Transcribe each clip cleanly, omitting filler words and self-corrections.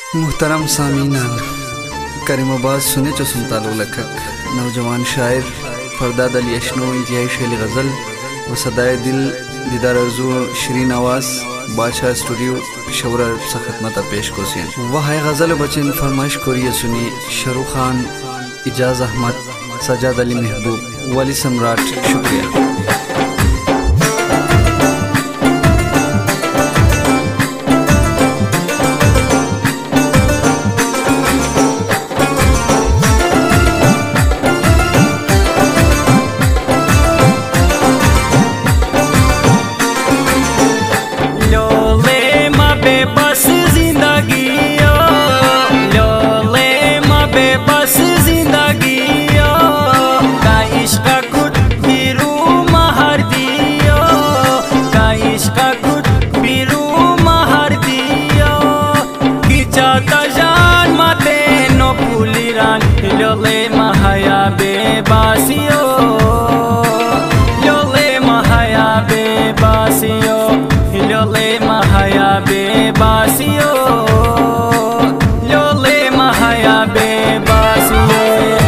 मुहतरम सामीना करीमाबाद सुने चो सुनतालो लखक नौजवान शायर फरदाद अली अशनो इंतहाई शेली गज़ल व सदाए दिल दीदार अर्जू शरीन आवाज़ बादशाह स्टूडियो पेशावर से खदमत पेश कोसियन वह है गज़ल बचन फरमाइश कोरिए सुनी शरू खान इजाज़ अहमद सजाद अली महबूब वली सम्राट शुक्रिया। Lole mahaya bebasio, lole mahaya bebasio, lole mahaya bebasio, lole mahaya bebasio.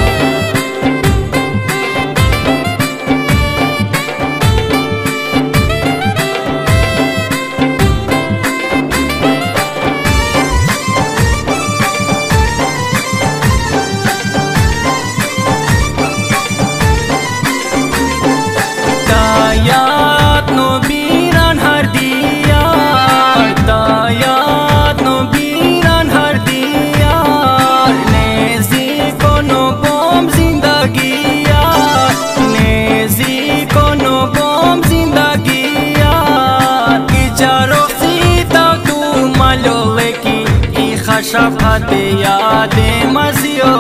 खशफत याद मजियो,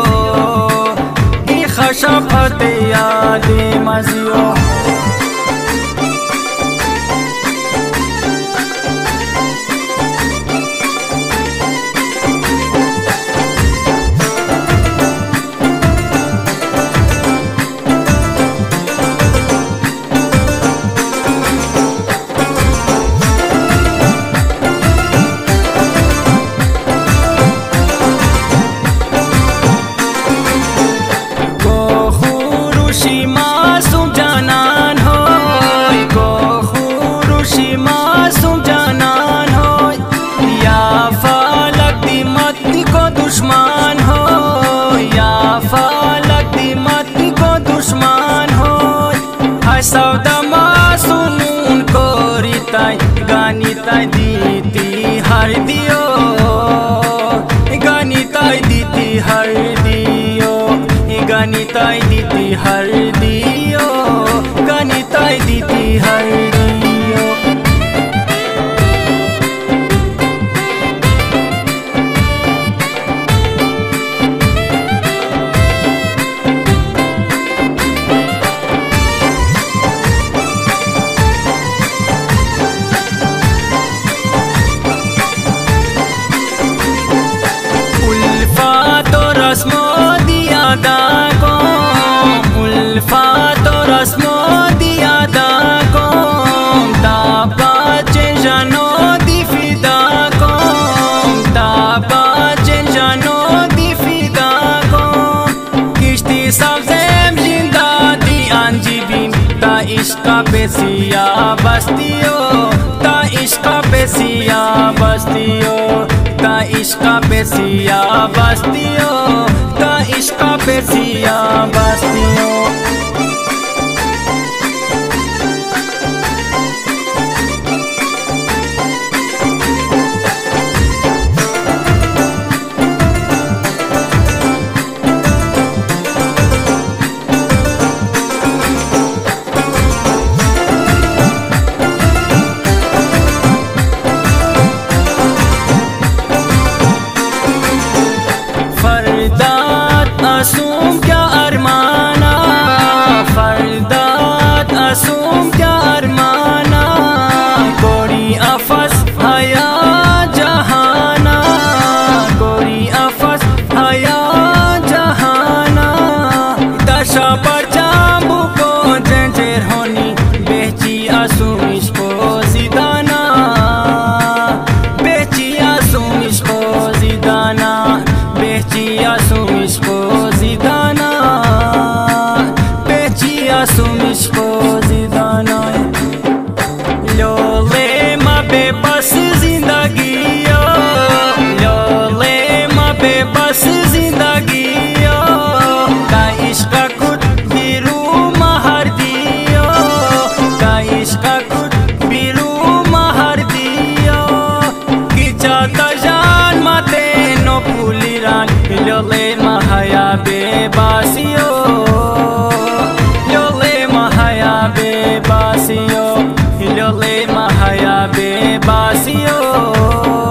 खशफत याद मजियो। दुश्मन हो या फालक दिमत को दुश्मन हो, हसौदा मासून को रिताई गानिताई दीती हर दियो, गानिताई दीती हर दियो, गानिताई दीती हर दियो, गानिताई दीती हर दियो। इश्का पेसिया बस्तियो, ता इश्का पेसिया बस्तियो, ता इश्का पेसिया बस्तियो, ता इश्का पेसिया बस्तियो। क्या अरमाना बेबस जिंदगी बेबस जिंदगी का इश्क खुद बिरू महर दियो का इश्क खुद बिरू महर दियो कि चाहता जान मते नो पुलिरान लोले महया बेबासियो लोले महया बेबासियो लोले महया बेबासियो